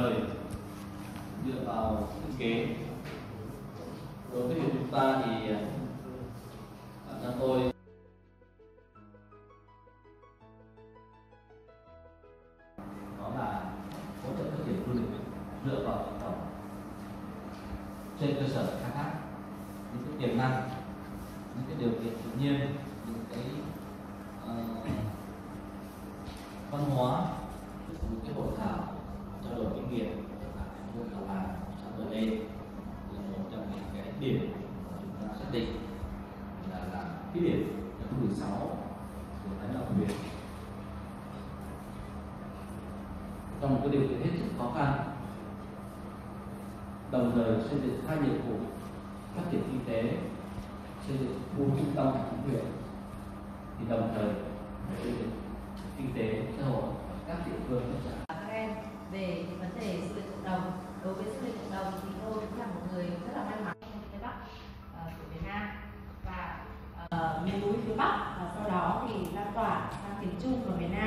thời dựa vào sinh kế. Đối với chúng ta thì bản thân tôi đó là hỗ trợ phát triển du lịch dựa vào cộng đồng trên cơ sở khai thác những cái tiềm năng, những cái điều kiện tự nhiên, những cái văn hóa, những cái hội thảo trao đổi kinh nghiệm như là trao đổi đây là một trong những cái điểm mà chúng ta xác định là cái điểm thứ 16 của lãnh đạo huyện. Trong một cái điều kiện hết sức khó khăn, đồng thời xây dựng hai nhiệm vụ phát triển kinh tế, xây dựng khu trung tâm của huyện, thì đồng thời xây dựng kinh tế xã hội các địa phương các em về vấn đề du lịch cộng đồng. Đối với du lịch cộng đồng thì tôi cũng là một người rất là may mắn trong Tây Bắc của Việt Nam và miền núi phía Bắc, và sau đó thì lan tỏa sang miền Trung và miền Nam.